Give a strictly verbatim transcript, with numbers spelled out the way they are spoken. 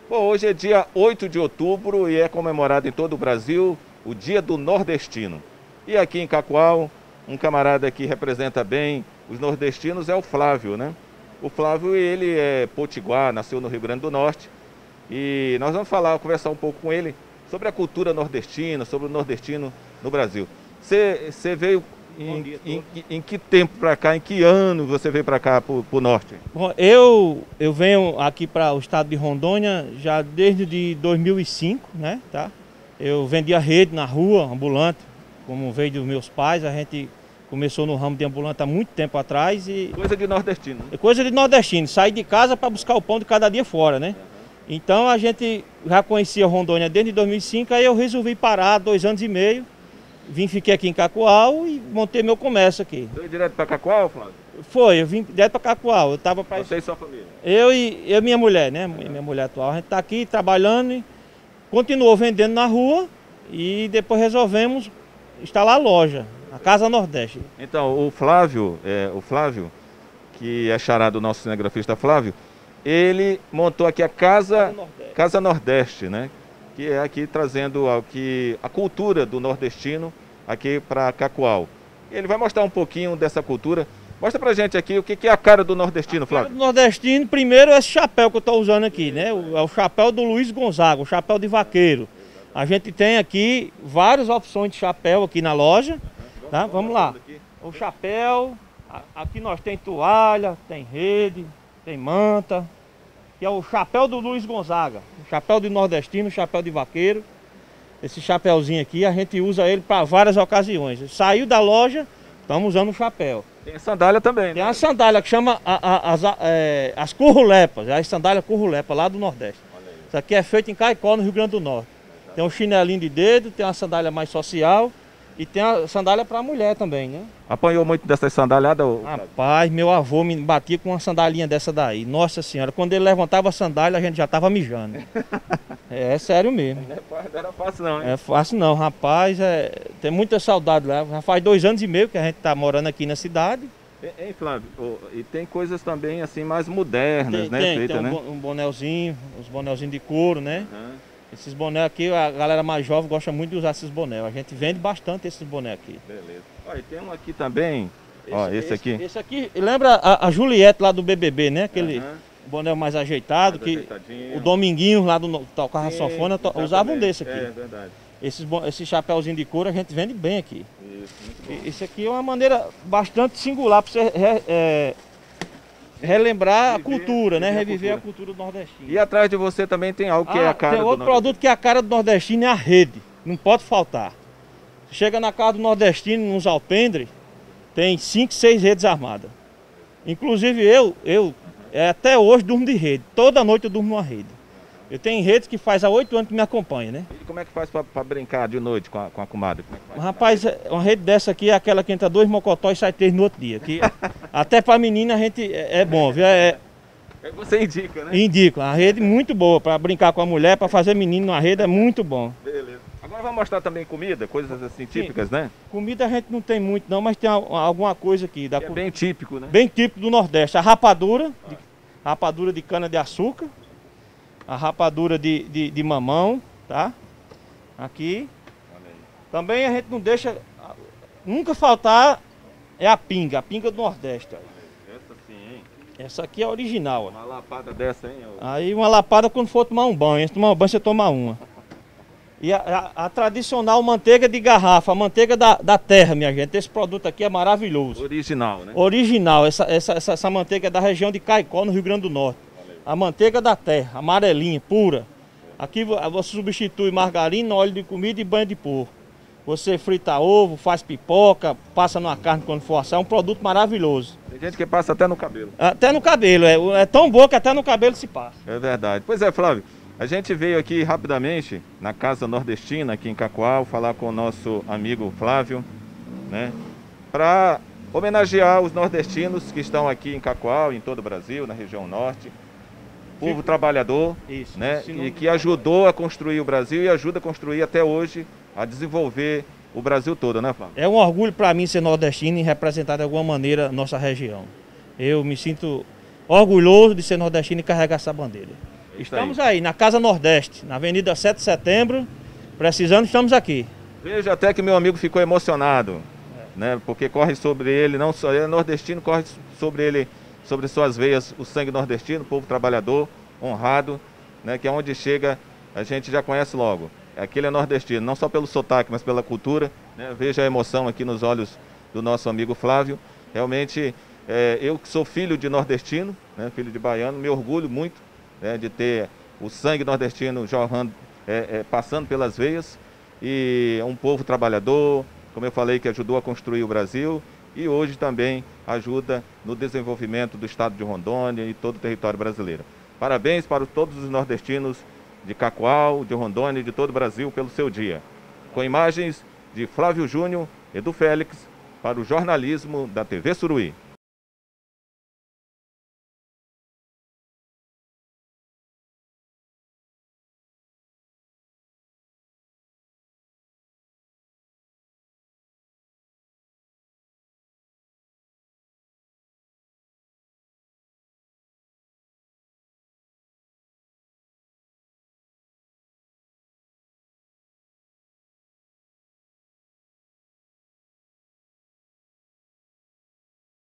Bom, hoje é dia oito de outubro e é comemorado em todo o Brasil o Dia do Nordestino. E aqui em Cacoal, um camarada que representa bem os nordestinos é o Flávio, né? O Flávio, ele é potiguar, nasceu no Rio Grande do Norte. E nós vamos falar, conversar um pouco com ele sobre a cultura nordestina, sobre o nordestino no Brasil. Você veio em, em, em que tempo para cá, em que ano você veio para cá, para o norte? Bom, eu, eu venho aqui para o estado de Rondônia já desde de dois mil e cinco, né? Tá? Eu vendia rede na rua, ambulante, como veio dos meus pais. A gente começou no ramo de ambulante há muito tempo atrás. E coisa de nordestino. É coisa de nordestino, sair de casa para buscar o pão de cada dia fora, né? Uhum. Então a gente já conhecia Rondônia desde dois mil e cinco, aí eu resolvi parar dois anos e meio. Vim, fiquei aqui em Cacoal e montei meu comércio aqui. Veio direto para Cacoal, Flávio? Foi, eu vim direto para Cacoal. Eu tava pra... Você e sua família? Eu e eu, minha mulher, né? Uhum. Minha mulher atual. A gente está aqui trabalhando e continuou vendendo na rua e depois resolvemos instalar a loja, a Casa Nordeste. Então, o Flávio, é, o Flávio, que é xará do nosso cinegrafista Flávio, ele montou aqui a Casa Nordeste, Casa Nordeste, né? Que é aqui trazendo aqui a cultura do nordestino aqui para Cacoal. E ele vai mostrar um pouquinho dessa cultura. Mostra pra gente aqui o que é a cara do nordestino, Flávio. A cara do nordestino, primeiro, é esse chapéu que eu estou usando aqui, né? É o chapéu do Luiz Gonzaga, o chapéu de vaqueiro. A gente tem aqui várias opções de chapéu aqui na loja, tá? Vamos lá. O chapéu, aqui nós tem toalha, tem rede, tem manta, que é o chapéu do Luiz Gonzaga, o chapéu de nordestino, chapéu de vaqueiro. Esse chapéuzinho aqui, a gente usa ele para várias ocasiões. Saiu da loja, estamos usando o chapéu. Tem a sandália também, né? Tem a sandália que chama a, a, as, é, as currulepas, a sandália currulepa lá do Nordeste. Isso aqui é feito em Caicó, no Rio Grande do Norte. Tem um chinelinho de dedo, tem uma sandália mais social e tem a sandália para mulher também, né? Apanhou muito dessas sandalhadas? Rapaz, meu avô me batia com uma sandalinha dessa daí. Nossa senhora, quando ele levantava a sandália, a gente já estava mijando. É, é sério mesmo. Não era fácil não, hein? É fácil não, rapaz. É, tem muita saudade lá. Já faz dois anos e meio que a gente está morando aqui na cidade. Hein, Flávio? Oh, e tem coisas também assim mais modernas, tem, né? Tem, Feita, tem um, né? um bonelzinho, os bonelzinhos de couro, né? Uhum. Esses bonés aqui, a galera mais jovem gosta muito de usar esses bonés. A gente vende bastante esses bonés aqui. Beleza. Olha, tem um aqui também. Esse, ó, esse, esse aqui. Esse aqui, lembra a, a Juliette lá do B B B, né? Aquele uhum. boné mais ajeitado, mais que o Dominguinho lá do tocava sanfona usava um desse aqui. É verdade. Esses, esse chapéuzinho de couro a gente vende bem aqui. Isso, muito bom. Esse aqui é uma maneira bastante singular para você re, é, relembrar Reviver, a cultura, né? Reviver a cultura. a cultura do nordestino. E atrás de você também tem algo que ah, é a cara tem do outro produto que é a cara do nordestino, é a rede. Não pode faltar. Chega na casa do nordestino, nos alpendres, tem cinco, seis redes armadas. Inclusive eu, eu é, até hoje durmo de rede. Toda noite eu durmo numa rede. Eu tenho redes que faz há oito anos que me acompanha, né? E como é que faz para brincar de noite com a, com a comadre? Como é que faz? Rapaz, uma rede dessa aqui é aquela que entra dois mocotó e sai três no outro dia. Que até para menina a gente é, é bom, viu? É, Você indica, né? Indico. A rede muito boa para brincar com a mulher, para fazer menino na rede é muito bom. Beleza. Agora vamos mostrar também comida, coisas assim típicas, Sim. né? Comida a gente não tem muito não, mas tem alguma coisa aqui. Da é bem típico, né? Bem típico do Nordeste. A rapadura, ah. de, rapadura de cana de açúcar. A rapadura de, de, de mamão, tá? Aqui. Também a gente não deixa, nunca faltar, é a pinga, a pinga do Nordeste. Ó. Essa sim, hein? Essa aqui é original. Ó. Uma lapada dessa, hein? Eu... Aí uma lapada quando for tomar um banho. Se tomar um banho, você toma uma. E a, a, a tradicional manteiga de garrafa, a manteiga da, da terra, minha gente. Esse produto aqui é maravilhoso. Original, né? Original. Essa, essa, essa, essa manteiga é da região de Caicó, no Rio Grande do Norte. A manteiga da terra, amarelinha, pura. Aqui você substitui margarina, óleo de comida e banho de porco. Você frita ovo, faz pipoca, passa numa carne quando for assar. É um produto maravilhoso. Tem gente que passa até no cabelo. Até no cabelo. É, é tão bom que até no cabelo se passa. É verdade. Pois é, Flávio. A gente veio aqui rapidamente na Casa Nordestina, aqui em Cacoal, falar com o nosso amigo Flávio, né? Para homenagear os nordestinos que estão aqui em Cacoal, em todo o Brasil, na região norte. Povo trabalhador, Isso, né? E que ajudou a construir o Brasil e ajuda a construir até hoje, a desenvolver o Brasil todo, né, Flávio? É um orgulho para mim ser nordestino e representar de alguma maneira nossa região. Eu me sinto orgulhoso de ser nordestino e carregar essa bandeira. Estamos aí. aí, na Casa Nordeste, na Avenida sete de Setembro, precisando, estamos aqui. Veja até que meu amigo ficou emocionado, é. né? Porque corre sobre ele, não só ele é nordestino, corre sobre ele, sobre suas veias, o sangue nordestino, povo trabalhador, honrado, né? Que aonde chega a gente já conhece logo. Aquele é nordestino, não só pelo sotaque, mas pela cultura, né? Veja a emoção aqui nos olhos do nosso amigo Flávio. Realmente, é, eu que sou filho de nordestino, né? Filho de baiano, me orgulho muito, né? De ter o sangue nordestino jorrando, é, é, passando pelas veias, e um povo trabalhador, como eu falei, que ajudou a construir o Brasil e hoje também ajuda no desenvolvimento do estado de Rondônia e todo o território brasileiro. Parabéns para todos os nordestinos de Cacoal, de Rondônia e de todo o Brasil pelo seu dia. Com imagens de Flávio Júnior, Edu Félix, para o jornalismo da T V Suruí.